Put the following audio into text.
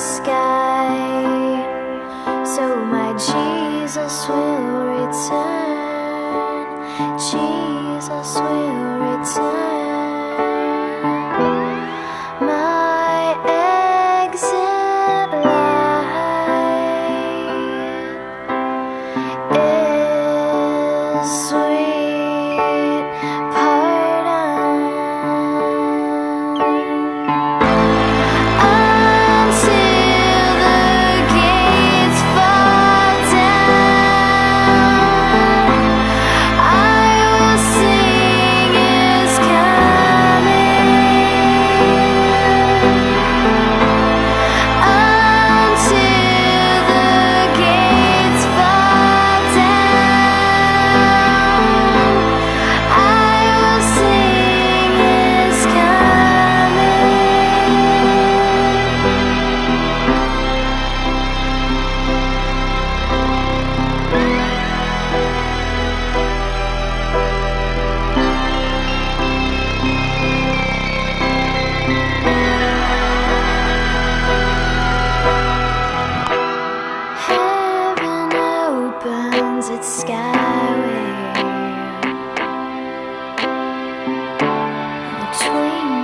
sky, so my Jesus will return. Jesus will return. My exit light is sweet pardon. Until the gates fall down, I will sing His coming. Until the gates fall down, I will sing His Heaven opens its skyway between